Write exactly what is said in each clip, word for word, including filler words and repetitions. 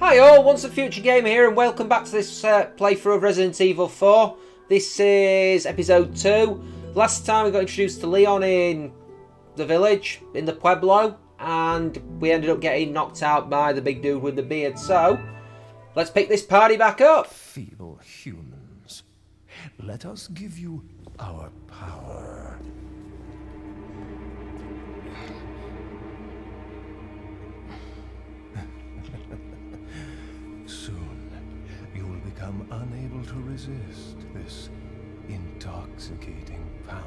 Hi all, Once a Future Gamer here, and welcome back to this uh, playthrough of Resident Evil four. This is episode two. Last time we got introduced to Leon in the village, in the Pueblo, and we ended up getting knocked out by the big dude with the beard. So, let's pick this party back up. Feeble humans, let us give you our power. Soon, you will become unable to resist this intoxicating power.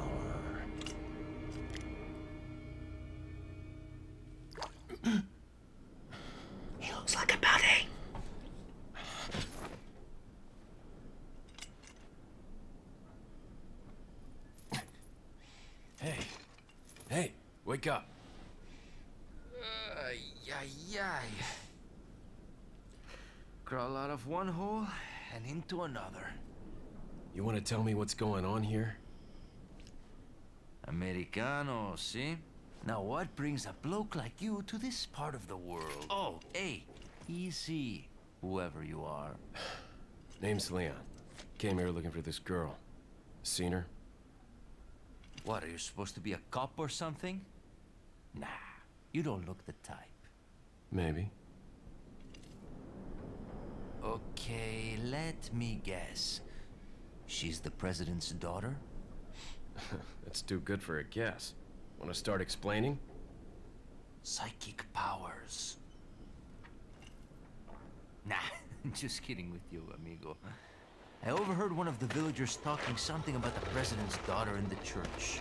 He looks like a baddie. Hey, hey, wake up. Uh, yay, yay. Crawl out of one hole and into another. You want to tell me what's going on here? Americano, see? Now what brings a bloke like you to this part of the world? Oh, hey, easy, whoever you are. Name's Leon. Came here looking for this girl. Seen her? What, are you supposed to be a cop or something? Nah, you don't look the type. Maybe. Okay, let me guess. She's the president's daughter? That's too good for a guess. Want to start explaining? Psychic powers. Nah, just kidding with you, amigo. I overheard one of the villagers talking something about the president's daughter in the church.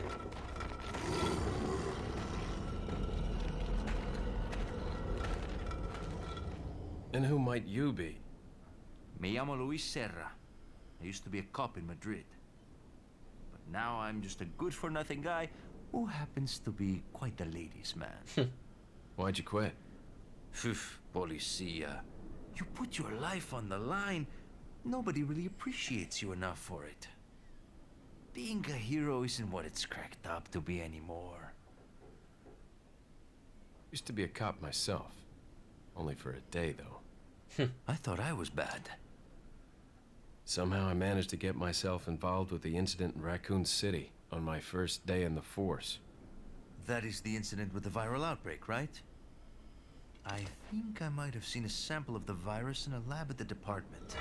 And who might you be? Me llamo Luis Serra. I used to be a cop in Madrid. But now I'm just a good-for-nothing guy who happens to be quite a ladies' man. Why'd you quit? Phew, policia. You put your life on the line. Nobody really appreciates you enough for it. Being a hero isn't what it's cracked up to be anymore. Used to be a cop myself. Only for a day, though. I thought I was bad. Somehow I managed to get myself involved with the incident in Raccoon City on my first day in the force. That is the incident with the viral outbreak, right? I think I might have seen a sample of the virus in a lab at the department.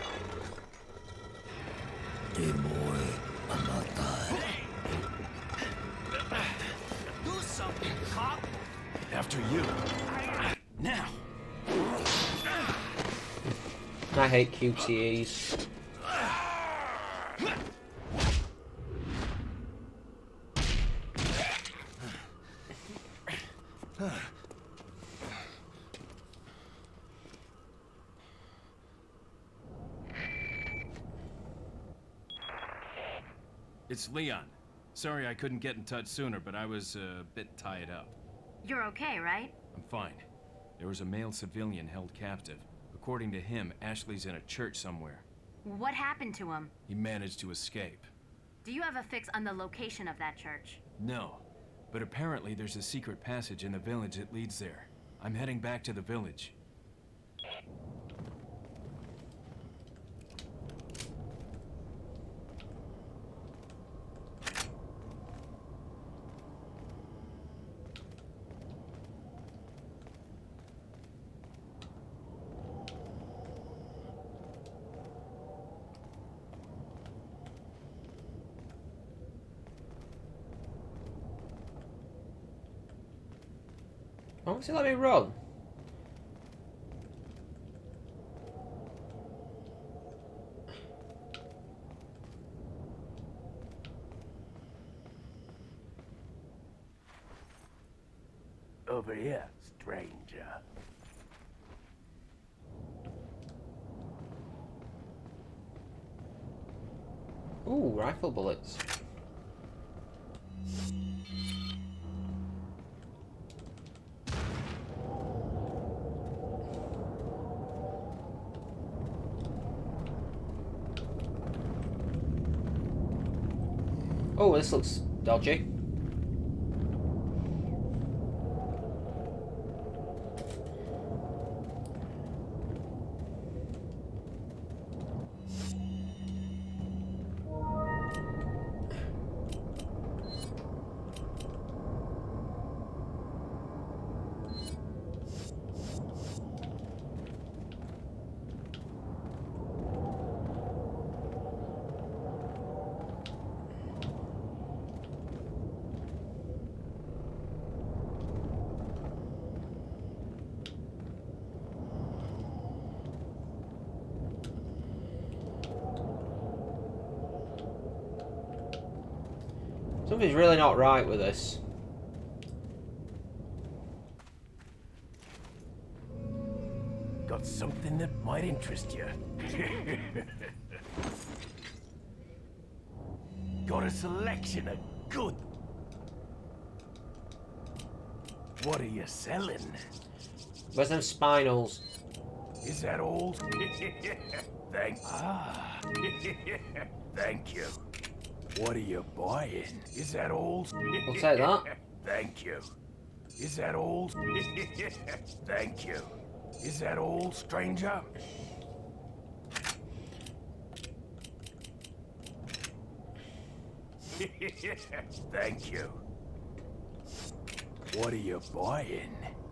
Hey boy, I'm not dying. Do something, cop! After you. Now! I hate Q T Es. It's Leon. Sorry I couldn't get in touch sooner, but I was uh, a bit tied up. You're okay, right? I'm fine. There was a male civilian held captive. According to him, Ashley's in a church somewhere. What happened to him? He managed to escape. Do you have a fix on the location of that church? No, but apparently there's a secret passage in the village that leads there. I'm heading back to the village. Why won't he let me run? Over here, stranger. Ooh, rifle bullets. Oh, this looks dodgy. Something's really not right with this. Got something that might interest you. Got a selection of good. What are you selling? Where's them spinals? Is that all? Thank ah. Thank you. What are you buying? Is that all? We'll take that. Thank you. Is that all? Thank you. Is that all, stranger? Thank you. What are you buying?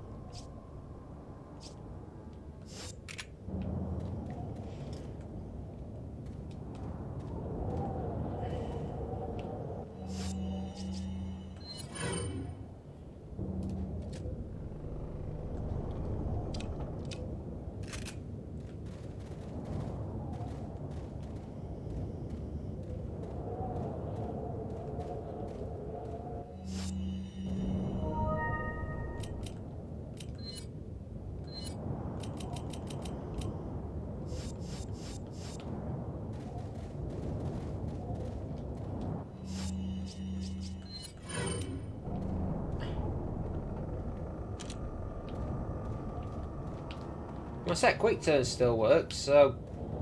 My set quick turn still works, so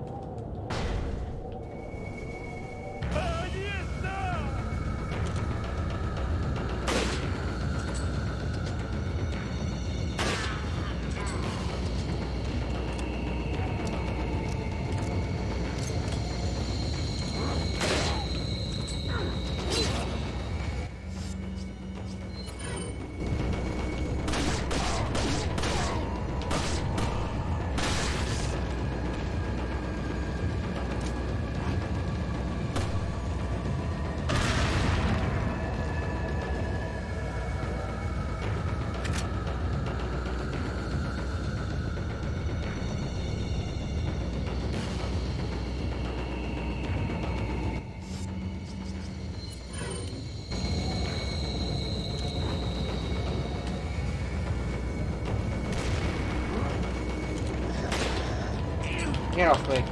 get off me.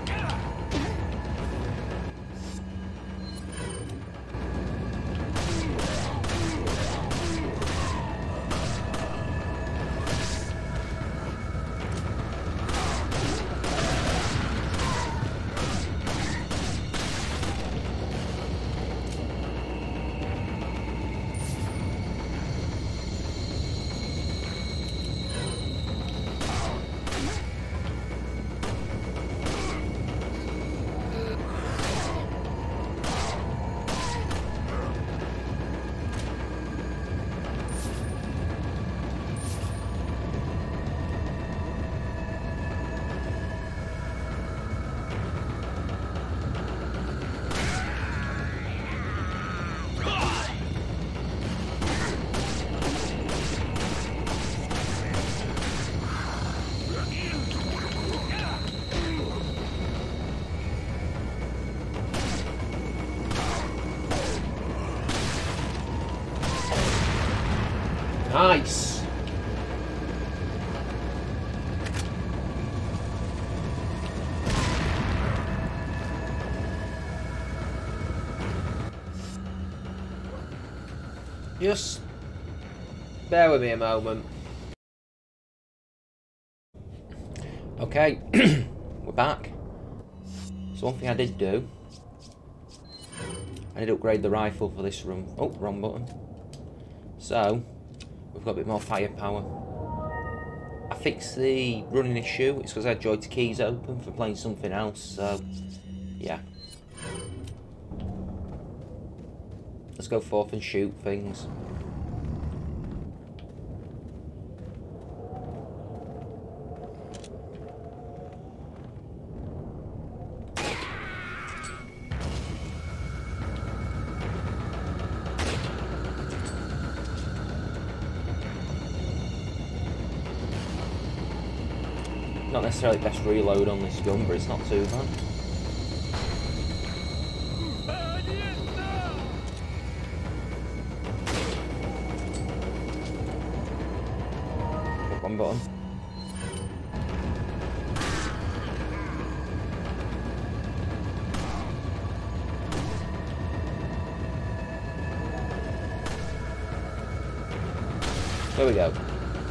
Nice. Just bear with me a moment. Okay, we're back. So one thing I did do, I did upgrade the rifle for this room. Oh, wrong button. So we've got a bit more firepower. I fixed the running issue. It's because I had Joy to keys open for playing something else. So yeah, let's go forth and shoot things. Not necessarily best reload on this gun, but it's not too bad. Wrong button. There we go.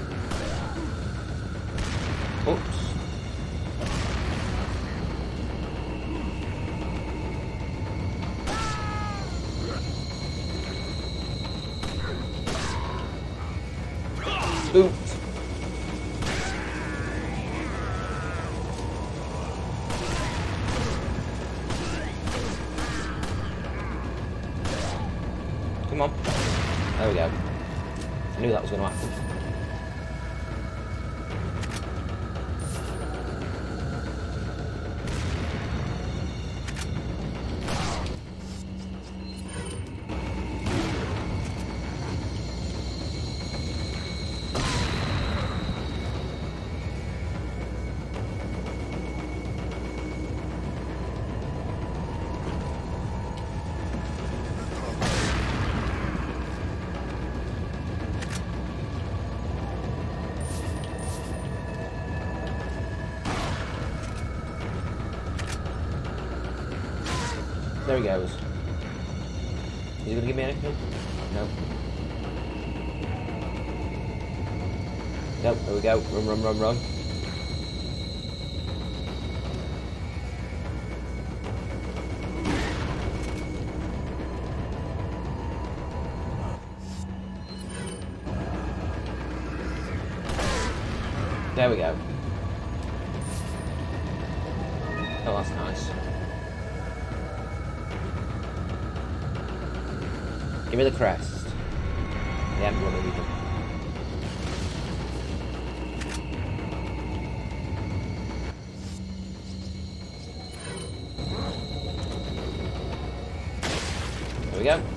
Oops. Spooked. Come on. There we go. I knew that was going to happen. There he goes. Is he gonna give me anything? No. Nope, there we go. Run, run, run, run. There we go. Oh, that's nice. Give me the crest. The emblem even. There we go.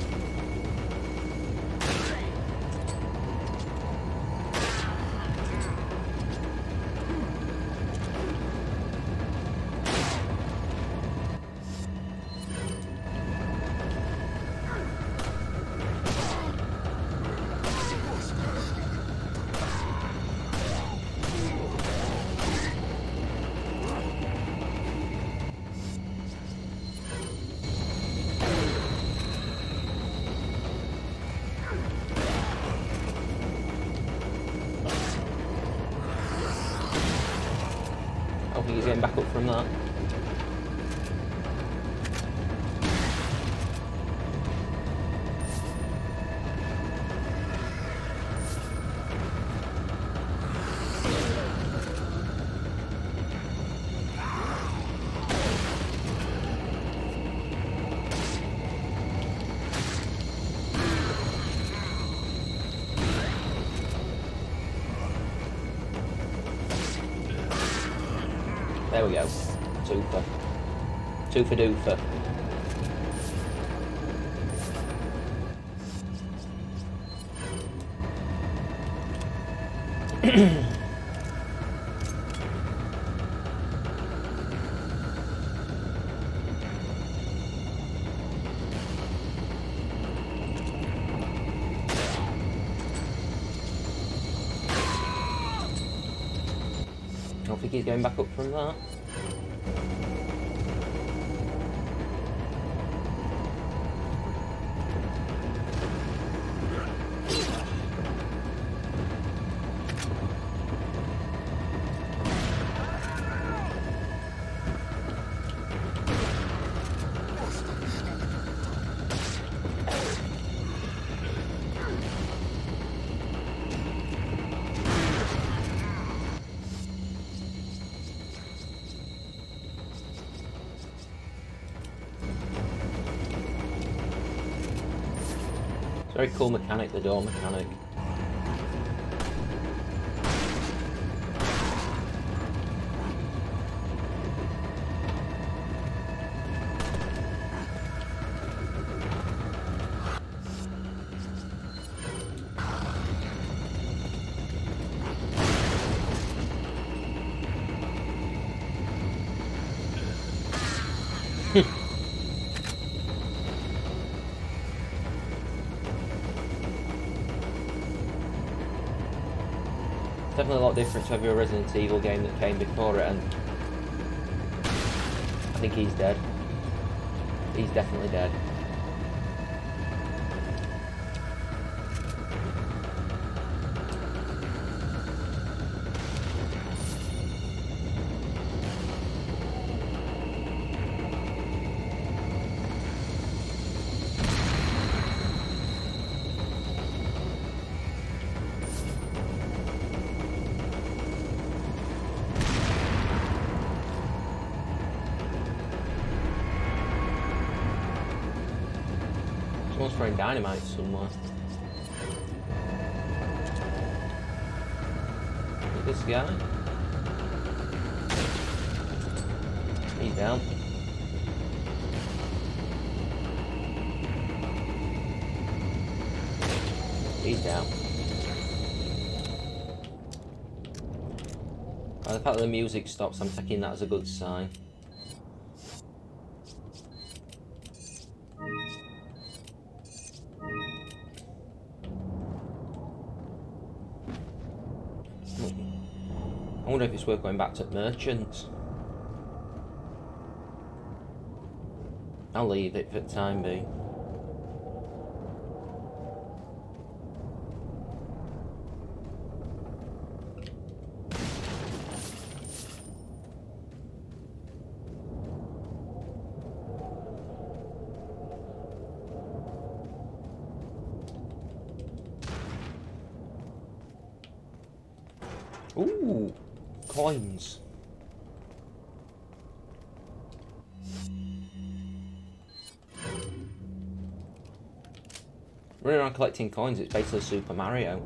I think he's getting back up from that. There we go. Super. Two for doofer. I don't think he's going back up from that. Very cool mechanic, the door mechanic. Definitely a lot different to every Resident Evil game that came before it, and I think he's dead. He's definitely dead. Someone's throwing dynamite somewhere. Look at this guy. He's down. He's down. Oh, the fact that the music stops, I'm taking that as a good sign. I wonder if it's worth going back to merchants. I'll leave it for the time being. Ooh, coins. Running around collecting coins, it's basically Super Mario.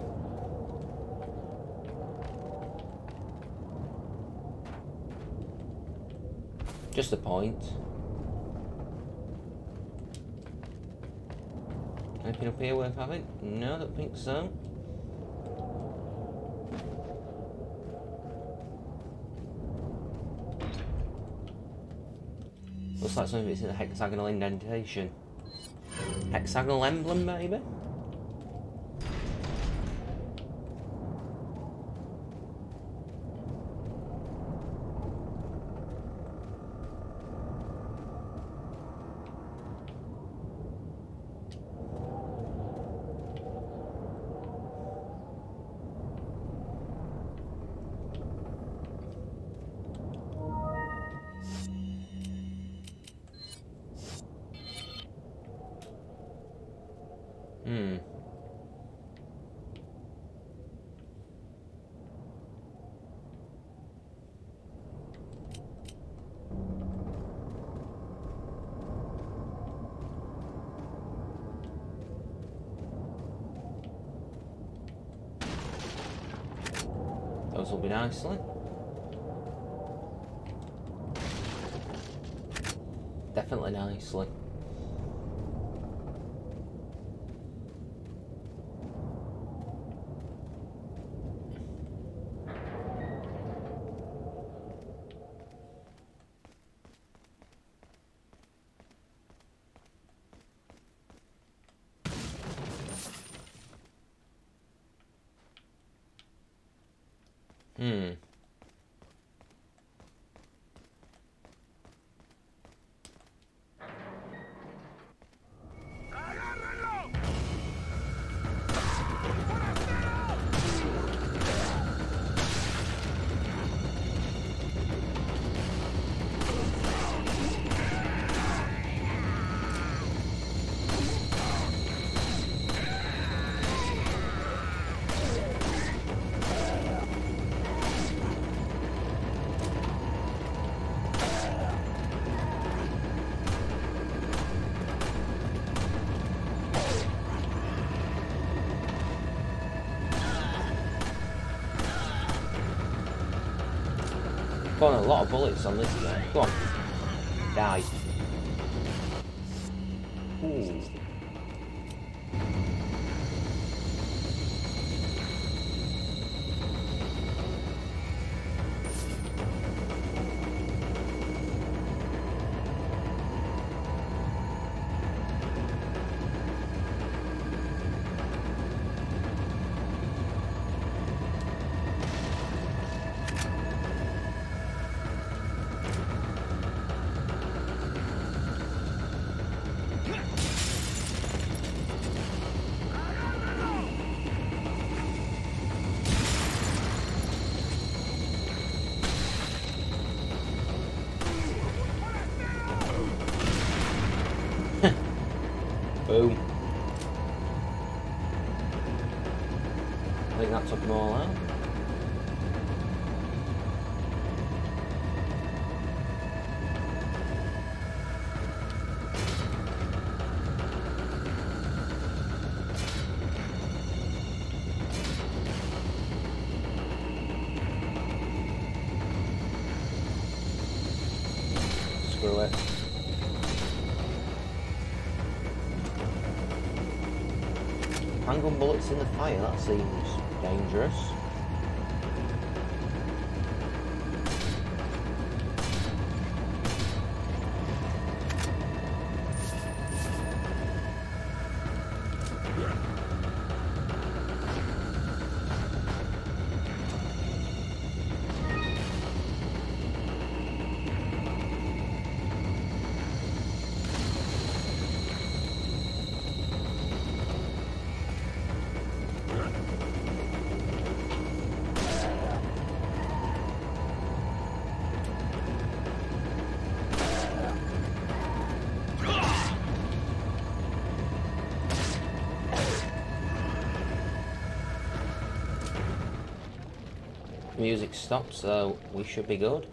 Just a point. Anything up here worth having? No, I don't think so. Looks like something that's in a hexagonal indentation. Hexagonal emblem, maybe? Hmm. Those will be nicely. Definitely nicely. Hmm. Got a lot of bullets on this guy. Go on. Die. Ooh. Boom. I think that took them all out. Screw it. Handgun bullets in the fire, that seems dangerous. Music stopped, so we should be good.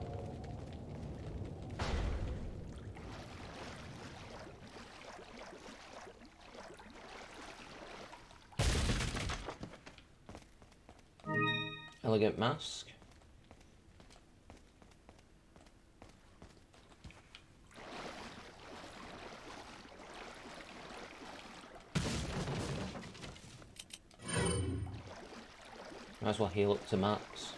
Elegant mask. Might as well heal up to max.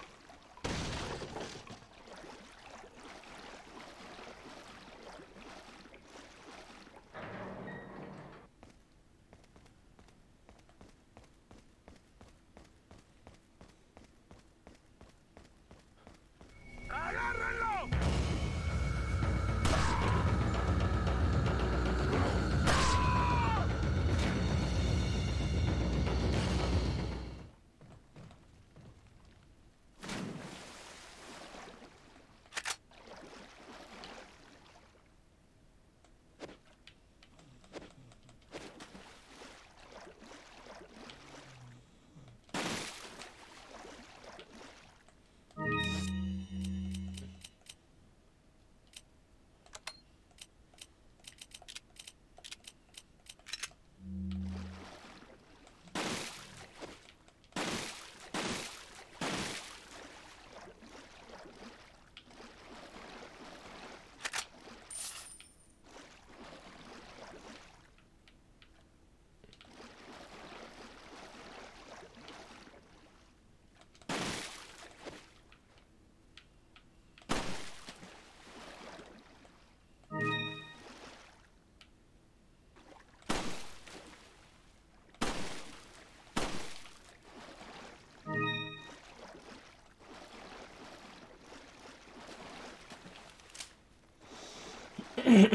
You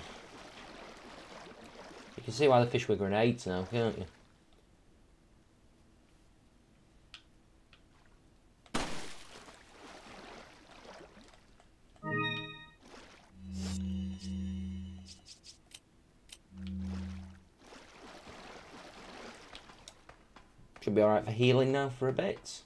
can see why they fish with grenades now, can't you? Should be alright for healing now for a bit.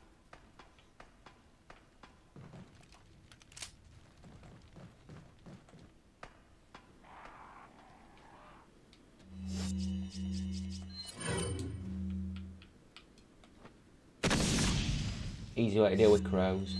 Easy way to deal with crows.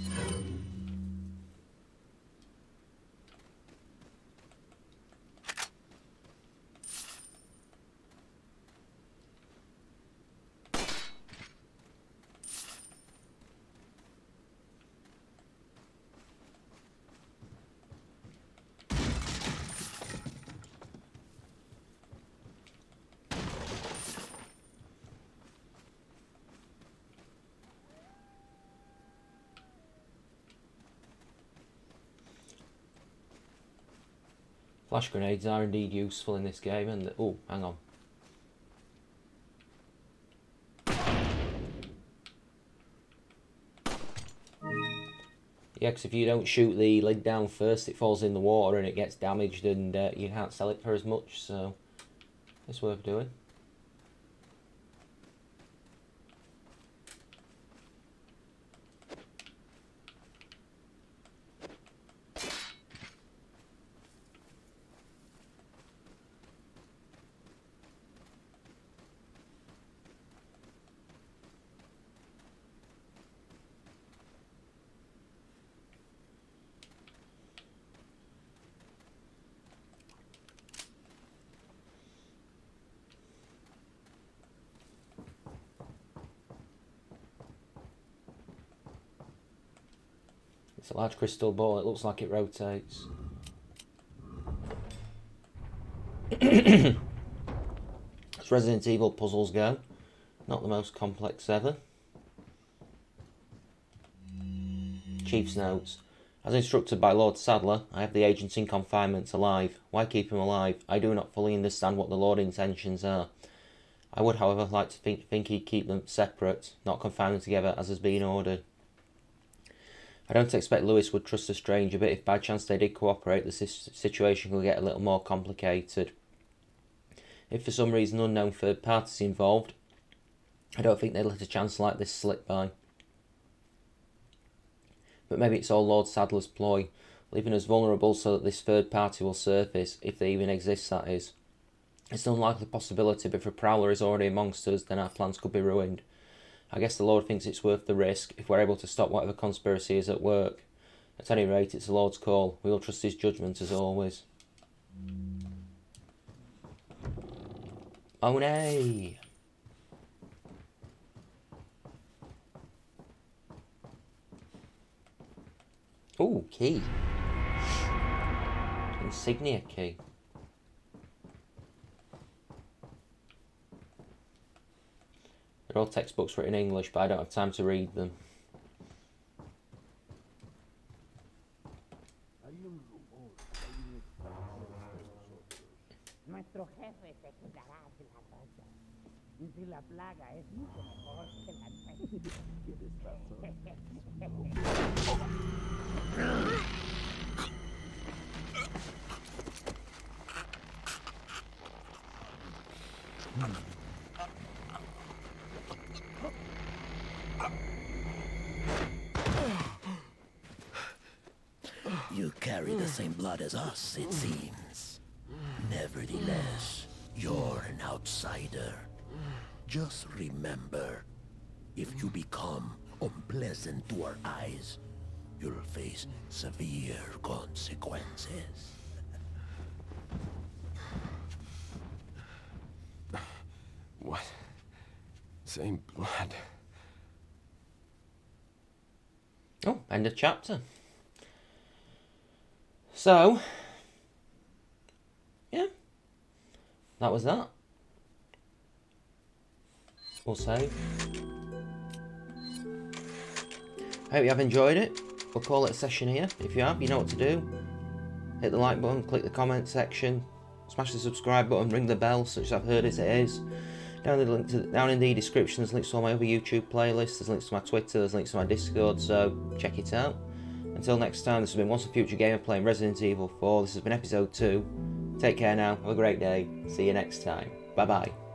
Flash grenades are indeed useful in this game, and oh, hang on. Yeah, because if you don't shoot the lid down first, it falls in the water and it gets damaged, and uh, you can't sell it for as much. So It's worth doing. It's a large crystal ball, it looks like it rotates. As Resident Evil puzzles go, not the most complex ever. Chief's notes. As instructed by Lord Sadler, I have the agents in confinement alive. Why keep him alive? I do not fully understand what the Lord's intentions are. I would, however, like to think, think he'd keep them separate, not confine them together as has been ordered. I don't expect Lewis would trust a stranger, but if by chance they did cooperate, the situation could get a little more complicated. If for some reason unknown third parties involved, I don't think they'd let a chance like this slip by. But maybe it's all Lord Sadler's ploy, leaving us vulnerable so that this third party will surface, if they even exist, that is. It's an unlikely possibility, but if a prowler is already amongst us, then our plans could be ruined. I guess the Lord thinks it's worth the risk, if we're able to stop whatever conspiracy is at work. At any rate, it's the Lord's call. We will trust his judgment as always. Oh nay! Ooh, key. Insignia key. They're all textbooks written in English, but I don't have time to read them. Nuestro jefe te quitará de la raya. Y si la plaga es mucho mejor que la You carry the same blood as us, it seems. Nevertheless, you're an outsider. Just remember, if you become unpleasant to our eyes, you'll face severe consequences. What? Same blood. Oh, end of chapter. So, yeah, that was that. We'll save. I hope you have enjoyed it. We'll call it a session here. If you have, you know what to do. Hit the like button, click the comment section, smash the subscribe button, ring the bell, such as I've heard as it is. Down in, the link to, down in the description there's links to all my other YouTube playlists, there's links to my Twitter, there's links to my Discord, so check it out. Until next time, this has been Once a Future Gamer playing Resident Evil four. This has been episode two. Take care now, have a great day, see you next time. Bye bye.